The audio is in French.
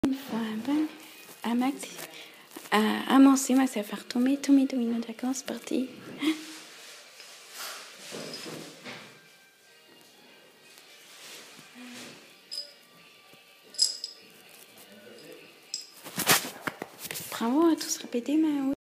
Une fois à Max, à Mansé, Max va faire tomber tous mes dominos de vacances, c'est parti. Bravo à tous répéter, mais oui.